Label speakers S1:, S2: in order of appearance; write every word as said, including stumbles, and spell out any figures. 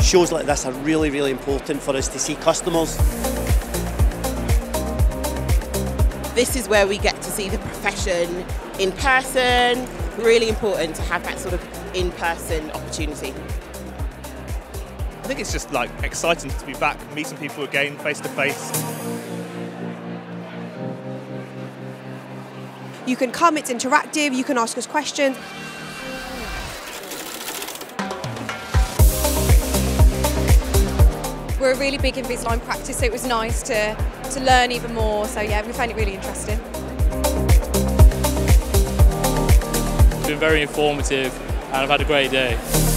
S1: shows like this are really, really important for us to see customers.
S2: This is where we get to see the profession in person. Really important to have that sort of in-person opportunity.
S3: I think it's just like exciting to be back, meeting people again face to face.
S4: You can come, it's interactive, you can ask us questions.
S5: We're really big Invisalign practice, so it was nice to, to learn even more. So yeah, we found it really interesting.
S6: It's been very informative and I've had a great day.